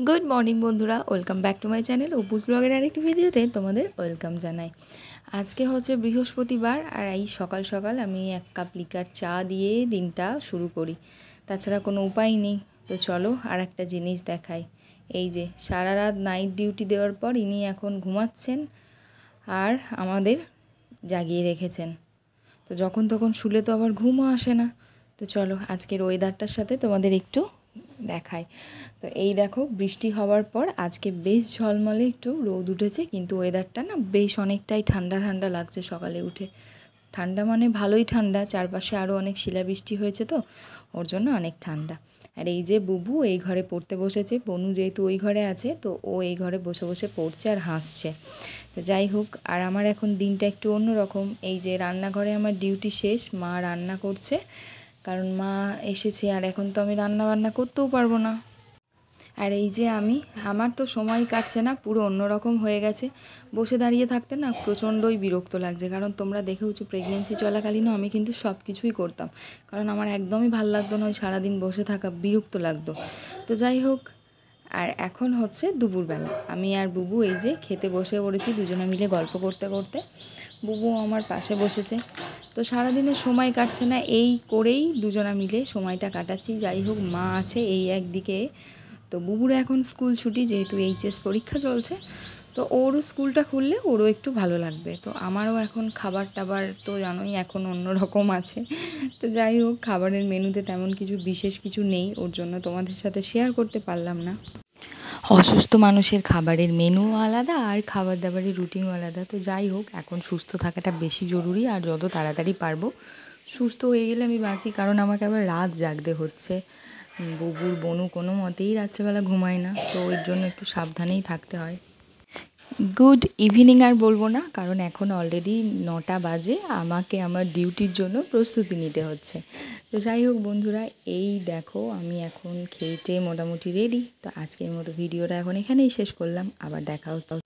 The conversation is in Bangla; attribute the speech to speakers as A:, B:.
A: গুড মর্নিং বন্ধুরা, welcome back to my channel অপুস ব্লগের আরেকটি ভিডিওতে তোমাদের ওয়েলকাম জানাই। আজকে হচ্ছে বৃহস্পতিবার, আর এই সকাল সকাল আমি 1 কাপ লিকার চা দিয়ে দিনটা শুরু করি, তাছাড়া কোনো উপায় নেই। তো চলো আর একটা জিনিস দেখাই। এই যে সারা রাত নাইট ডিউটি দেওয়ার পর ইনি এখন ঘুমাচ্ছেন আর আমাদের জাগিয়ে রেখেছেন। তো যখন তখন শুলে তো আবার ঘুমও আসে না। তো চলো আজকের ওয়েদারটার সাথে তোমাদের একটু দেখাই। তো এই দেখো, বৃষ্টি হওয়ার পর আজকে বেশ ঝলমলে একটু রোদ উঠেছে, কিন্তু ওয়েদারটা না বেশ অনেকটাই ঠান্ডা ঠান্ডা লাগছে সকালে উঠে। ঠান্ডা মানে ভালোই ঠান্ডা, চারপাশে আরও অনেক শিলাবৃষ্টি হয়েছে তো ওর জন্য অনেক ঠান্ডা। আর এই যে বুবু এই ঘরে পড়তে বসেছে, বনু যেহেতু ওই ঘরে আছে তো ও এই ঘরে বসে বসে পড়ছে আর হাসছে। তো যাই হোক, আর আমার এখন দিনটা একটু অন্যরকম। এই যে রান্নাঘরে আমার ডিউটি শেষ, মা রান্না করছে, কারণ মা এসেছে আর এখন তো আমি রান্না বান্না করতেও পারবো না। আর এই যে আমার তো সময় কাটছে না, পুরো অন্যরকম হয়ে গেছে। বসে দাঁড়িয়ে থাকতে না প্রচণ্ডই বিরক্ত লাগছে, কারণ তোমরা দেখেওছো প্রেগনেন্সি চলাকালীনও আমি কিন্তু সব কিছুই করতাম, কারণ আমার একদমই ভাল লাগতো না ওই সারাদিন বসে থাকা, বিরক্ত লাগতো। তো যাই হোক, আর এখন হচ্ছে দুপুরবেলা, আমি আর বুবু এই যে খেতে বসে পড়েছি দুজনে মিলে গল্প করতে করতে। বুবু আমার পাশে বসেছে। তো সারাদিনের সময় কাটছে না, এই করেই দুজনা মিলে সময়টা কাটাচ্ছি। যাই হোক, মা আছে এই একদিকে। তো বুবুর এখন স্কুল ছুটি, যেহেতু এইচএস পরীক্ষা চলছে, তো ওরও স্কুলটা খুললে ওরও একটু ভালো লাগবে। তো আমারও এখন খাবার টাবার তো জানোই এখন অন্য রকম আছে। তো যাই হোক, খাবারের মেনুতে তেমন কিছু বিশেষ কিছু নেই, ওর জন্য তোমাদের সাথে শেয়ার করতে পারলাম না। অসুস্থ মানুষের খাবারের মেনুও আলাদা আর খাবার দাবারের রুটিনও আলাদা। তো যাই হোক, এখন সুস্থ থাকাটা বেশি জরুরি, আর যত তাড়াতাড়ি পারবো সুস্থ হয়ে গেলে আমি বাঁচি, কারণ আমাকে আবার রাত জাগতে হচ্ছে। বুবুর বনু কোনো মতেই রাত্রেবেলা ঘুমায় না, তো ওর জন্য একটু সাবধানেই থাকতে হয়। গুড ইভিনিং আর বলবো না, কারণ এখন অলরেডি 9টা বাজে, আমাকে আমার ডিউটির জন্য প্রস্তুতি নিতে হচ্ছে। তো যাই হোক বন্ধুরা, এই দেখো আমি এখন খেতে মোটামুটি রেডি। তো আজকের মতো ভিডিওটা এখন এখানেই শেষ করলাম, আবার দেখা হচ্ছে।